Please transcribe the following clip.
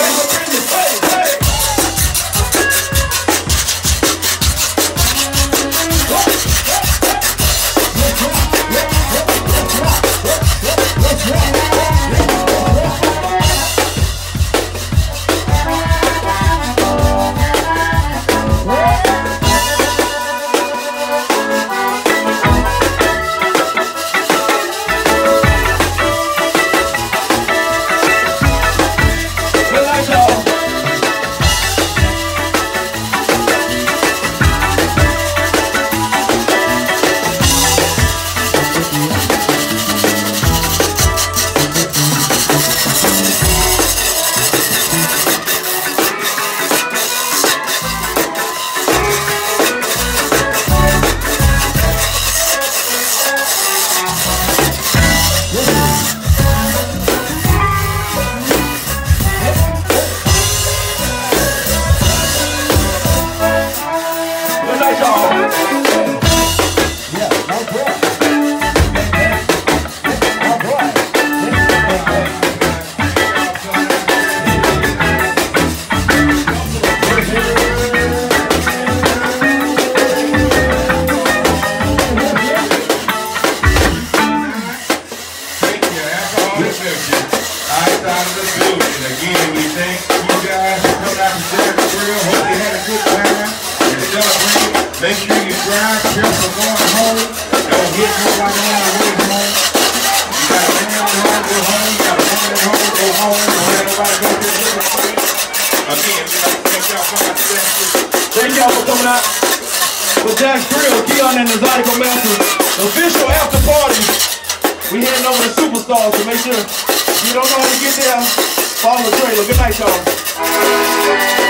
Make sure you drive careful going home. Don't hit nobody on the way home. You got a man go home. You got a woman at home, go home. Don't let nobody go to the street. Again, thank y'all for coming out. Thank y'all for coming out. With Jack's Grill, Keon and the Zydeco Masters. The official after party. We heading over to Superstars, so make sure if you don't know how to get there, follow the trailer. Good night, y'all.